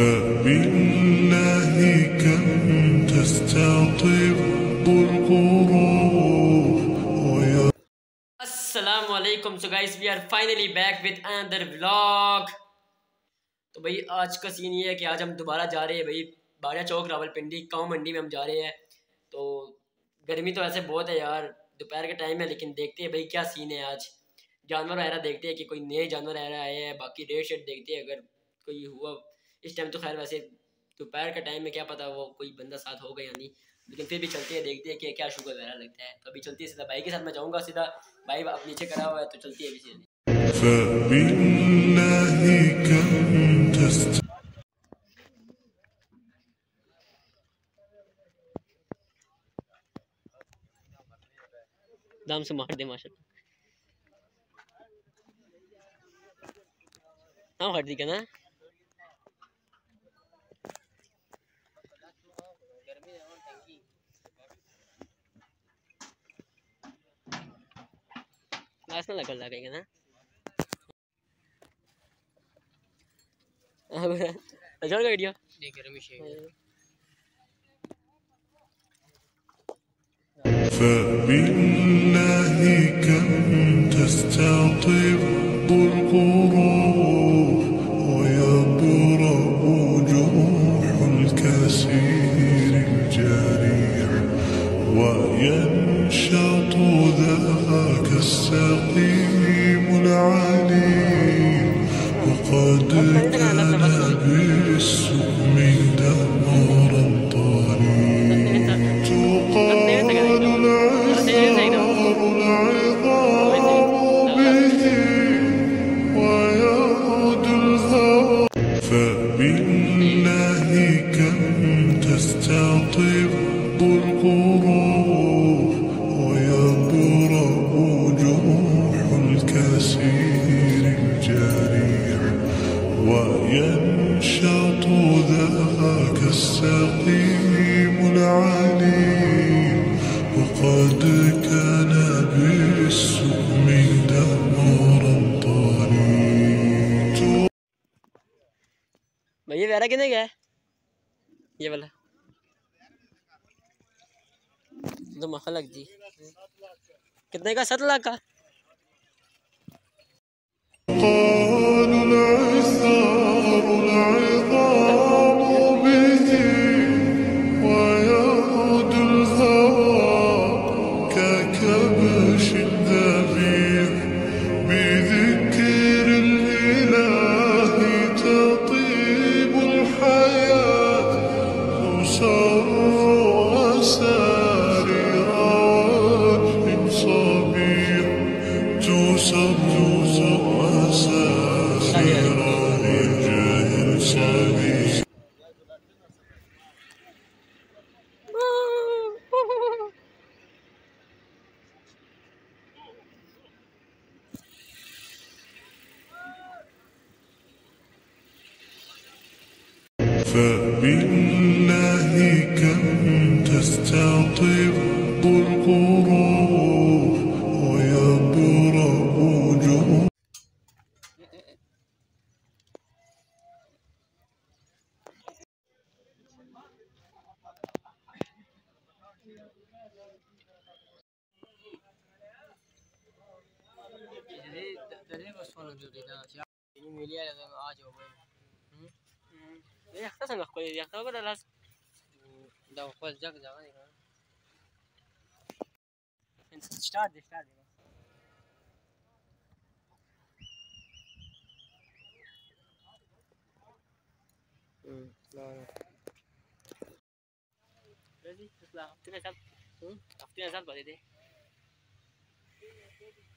فبالله كم تستطيب القروب. अस्सलामुअलैकुम। So guys we are finally back with another vlog. तो भाई आज का सीन ये है कि आज हम दोबारा जा रहे हैं भाई बाड़ा चौक रावलपिंडी काऊ मंडी में हम जा रहे हैं। तो गर्मी तो ऐसे बहुत है यार, दोपहर के टाइम है, लेकिन देखते हैं भाई क्या सीन है आज। जानवर वगैरह देखते हैं कि कोई नए जानवर वगैरह आए हैं, बाकी रेट शेट देखते हैं अगर कोई हुआ इस टाइम। तो खैर वैसे दोपहर का टाइम में क्या पता वो कोई बंदा साथ होगा या नहीं, लेकिन फिर भी चलते हैं देखते हैं कि क्या शुगर वगैरह लगता है। तो अभी चलती है सीधा भाई के साथ, मैं जाऊँगा सीधा, भाई अब नीचे खड़ा हुआ है तो चलती है अभी सीधे। दाम से मार दे माशाल्लाह। हाँ हट दी क्या ना लास्ट ना लगा लगेगा ना। छोड़ का वीडियो देख रमेश। فبالله كم تستطيب القروب ويبرأ جروح الكثير الجريح وينشط ذاك السقيم العليم وقد كان بالسم دمرا طريق تقال العذار العظام به ويعود الهوى. فبالله كم تستطيب القروب ويبرأ جروح الكثير الجريح وينشط ذاك السقيم العليم وقد كان بالسم دمرا طريق. भैया वैरा कितने का है ये वाला? तो मखा लग जी कितने का? 7 लाख का। قال العثار العظام به ويعود الهوى ككبش ذبيح بذكر الإله تطيب الحياة تسر أسارير وجه صبيح تسر أسارير وجه صبيح. فبالله كم تستطيب القروب ويبرأ جروح. स्टार्ट दे हफ्ते में सब बजे थे।